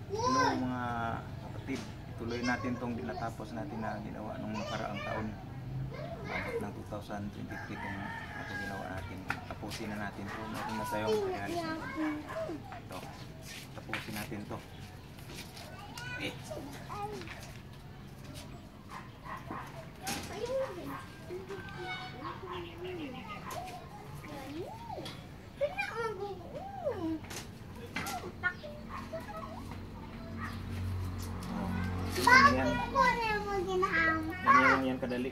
Hello mga kapatid, tuloy natin tong dinatapos natin na ginawa nung nakaraang taon. Abot ng 2023 itong ginawa natin. Tapusin na natin to. Meron na tayong realism. Ito, tapusin natin to. Okay. Bakit ko na mo ginahang? Ganyan kadali.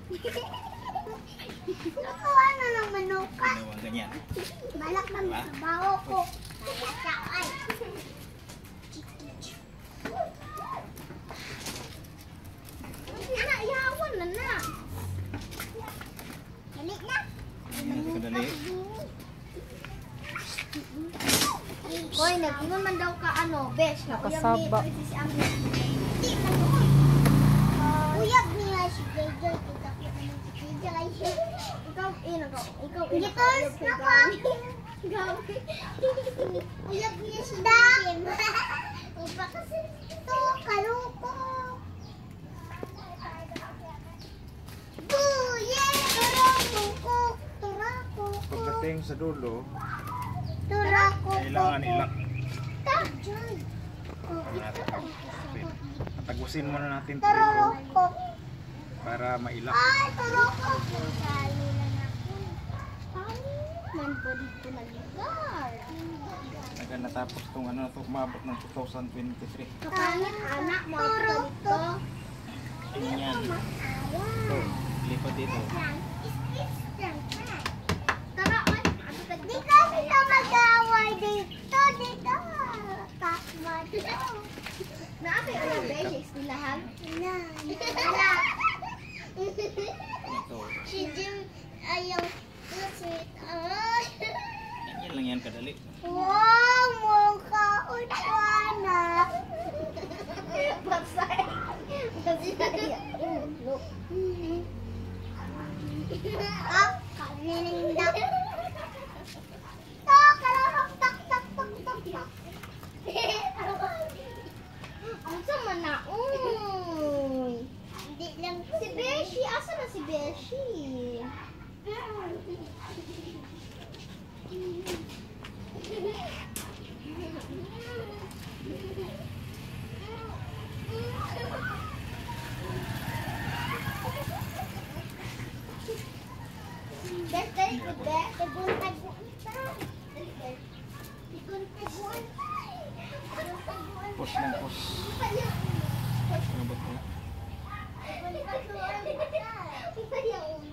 Nakuha na ng manukan. Ginawa ganyan. Balak na trabaho ko. Ay. Anak, yawan na na. Dali na. Ganyan kadali. Koy, nag-ingon man daw ka besh. Nakasaba. Si Amir. Hindi man doon. Uyab niya si JJ. Ikaw, ikaw. Gitos na ka. Uyab niya si Dakim. Iba kasi ito, kaluko. Buye! Turako! Turako! Pagdating sa dulo, Turako! kailangan ilak. Tajan! Tagusin muna natin ito Turako! para mailak. Ay, turako! Sali lang ako. Ay, nanpo dito naligar. Naga natapos itong umabot ng 2023. Kapangit anak mo dito. Ganyan. Ito, lipat dito. Tara, di kasi na mag-away dito. Dito. Takma dito. Naapay ang basics nilahan? Na. Ito. Si Jim ayaw sweet. Ganyan lang yan kadali. Wow, mukha utwana. Baksay. Ah, kanininda. Kararok, tak, tak, tak, tak, tak. Ang sama na, Hindi lang. Si Beshi, asa na si Beshi? Push lang, push. Ano ba ito?